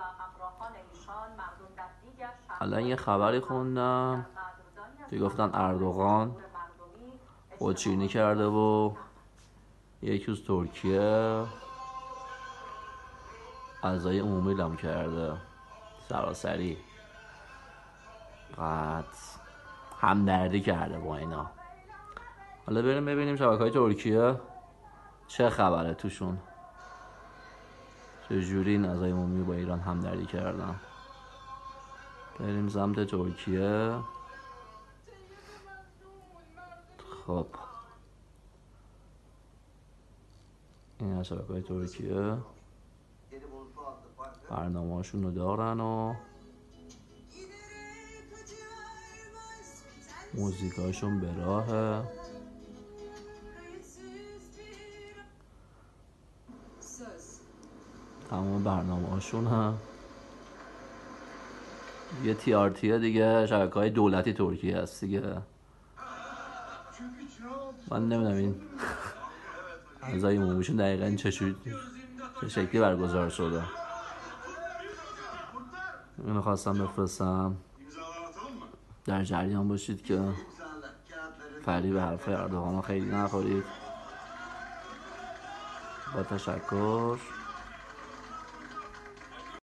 الان یه خبری خوندم که گفتن اردوغان خودشیرینی کرده و یکی از ترکیه اعضای عمومی اعلام کرده سراسری، قد همدردی کرده با اینا. حالا بریم ببینیم شبکه‌های ترکیه چه خبره توشون، چجوری این اعضای عمومی با ایران همدردی کردن. بریم سمت ترکیه. خب این از شبکه‌های ترکیه برنامه هاشون رو دارن و موزیکاشون به راهه. تمام برنامه هاشون هم یه TRT دیگه، شبکه‌های دولتی ترکیه هست دیگه. من نمیدونم این اعضای عمومیشون دقیقاً چه شکلی برگزار شده. اینو خواستم بفرستم در جریان باشید که فریب حرف اردوغان خیلی نخورید. با تشکر.